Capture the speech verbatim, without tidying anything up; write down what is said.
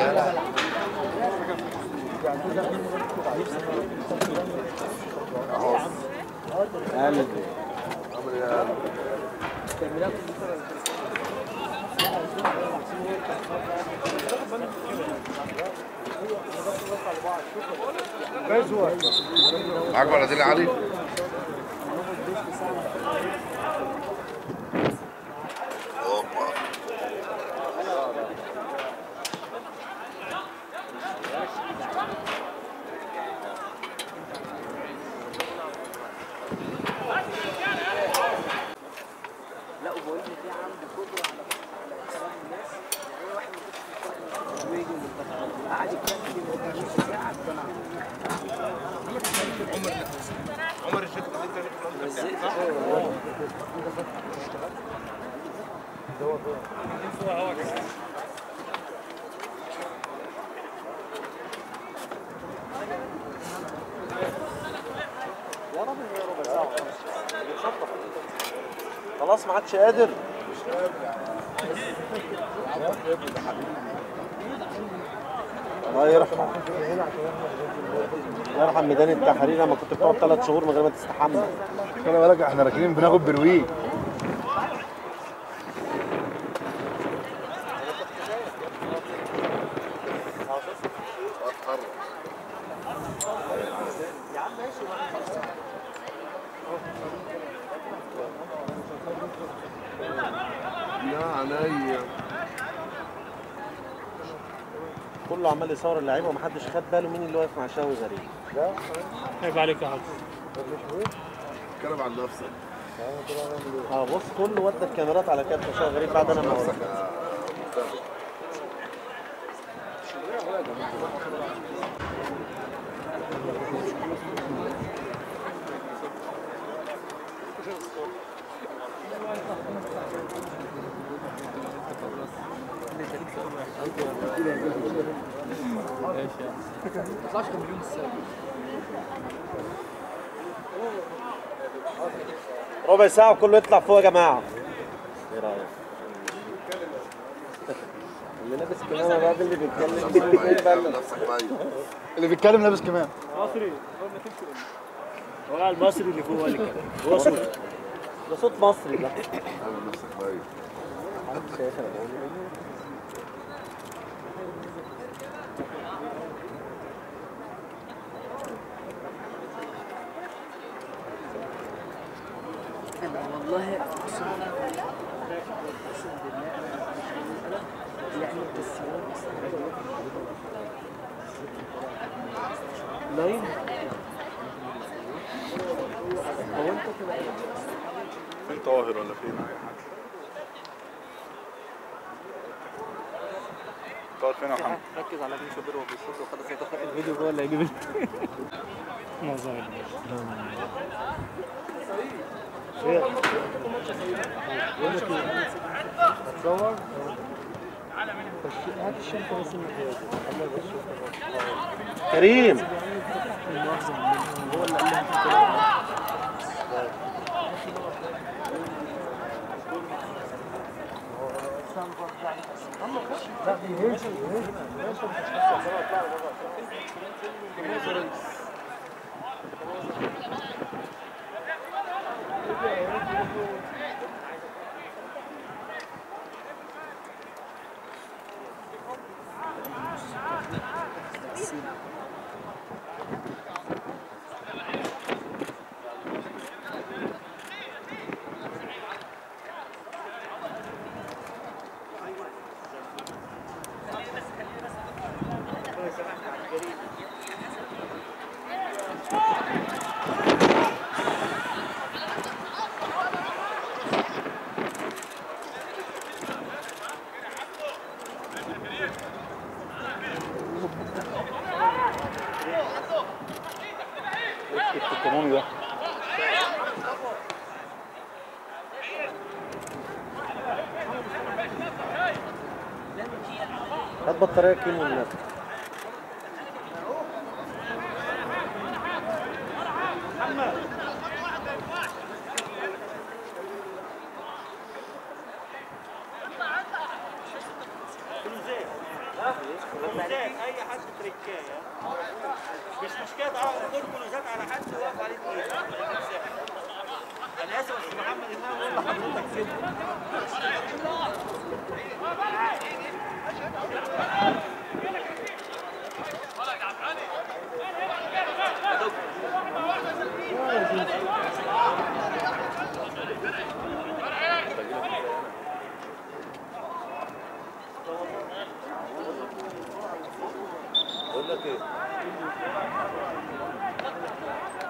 قلبي معاك بلدين علي؟ اوبا لا وبقول لك دي عنده قدره على على كلام الناس، يعني واحد ما كنتش بيجي قاعد يتكلم نص ساعه اقتنع. عمر عمر الشيخ يا راجل يا ربع ساعة بيتخطف خلاص ما عادش قادر. الله يرحم يرحم ميدان التحرير لما كنت بتقعد ثلاث شهور من غير ما تستحمى. خلي بالك احنا راكبين بناخد برويج. يا عينيا كله عمال يصور اللعيبه ومحدش خد باله مين اللي واقف مع شاوي غريب. لا عيب عليك يا حاج. اتكلم عن نفسك. اه بص كله ودى الكاميرات على كابتن شاوي غريب بعد انا ما نفسك ربع ساعة وكله يطلع فوق يا جماعة. ايه رأيك؟ اللي لابس كمامة بقى اللي بيتكلم نفسك باين. اللي بيتكلم لابس كمام. مصري هو المصري اللي فوق اللي كده. هو صوت ده صوت مصري ده. عامل نفسك باين. انا والله اقسم بالله اقسم بالله يعني التسويق لاين هو انت كده فين طاهر ولا فين؟ طاهر فين يا محمد؟ ركز على ابن شوبير وهو بيصوت وخلاص هيدخل الفيديو هو اللي هيجيب معظم هتصور؟ هات الشنطة بس كريم هو اللي قال الكمون ده هات بطارية كيمو الناس. محمد اي حد تركايه مش مشكله خد كنوزات على حد واقف عليه ايه انا اسف بس محمد امام يقول لحضرتك كده بقول لك ايه